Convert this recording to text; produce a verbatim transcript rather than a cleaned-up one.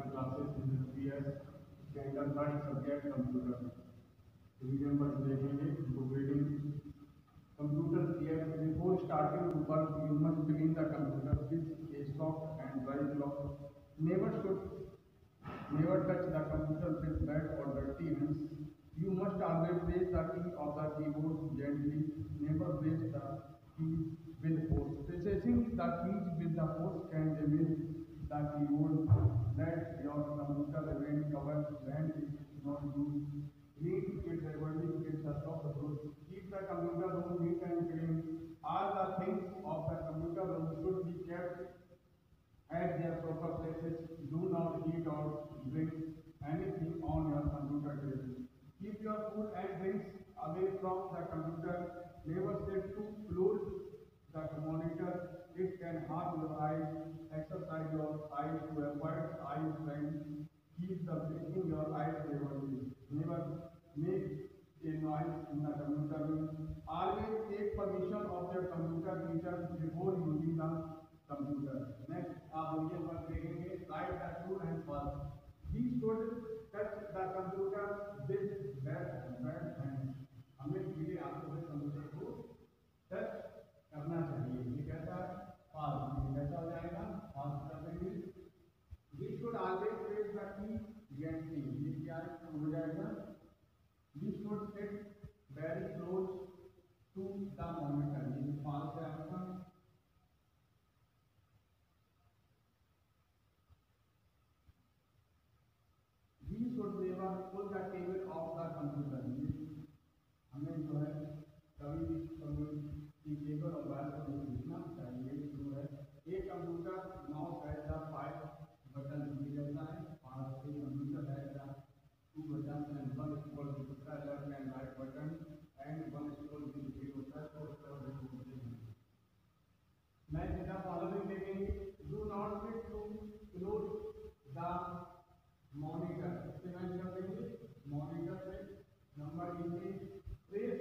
Classes in this PS इसके अंदर third subject computer revision पर देखेंगे तो reading computer here before starting to work you must begin the computer with a soft and dry cloth. Never should never touch the computer with bad or dirty hands. You must always press the key of the keyboard gently. Never press the keys with force. Pressing the keys with the force can damage the keyboard. Let your computer remain covered when it is not used. Need to get regularly to get the soft approach. Keep the computer room neat and clean. All the things of the computer room should be kept at their proper places. Do not eat or drink anything on your computer table. Keep your food and drinks away from the computer. Never sit too close the monitor. It can harm your eyes. Exercise your eyes to avoid eye strain. Keep the blinking your eyes regularly. Never make a noise in the computer room. Always take permission of your computer teacher before using the computer. Next, आप ये word देखेंगे slide the true and false. He should touch the computer with bare bare hands. हमें सीधे हाथों से computer को touch करना चाहिए. ये कैसा है? false. ये कैसा हो जाएगा? false कर देंगे. We should always press the key gently. ये क्या हो जाएगा? We should sit very close to the monitor. ये false है आपका. We should never pull the cable of the computer. हमें जो है कभी भी की केबल और वायर को नहीं खींचना चाहिए. जो है एक कंप्यूटर माउस है द फाइव बटन दिए जाता है और एक कंप्यूटर है the two button and one scroll होता है left and right button and one scroll भी दिए होता है तो इस तरह से होते हैं. मैं सीधा फॉलोइंग देखेंगे. Do not sit to close the monitor. इससे मैं क्या करेंगे मॉनिटर से नंबर नीचे प्रेस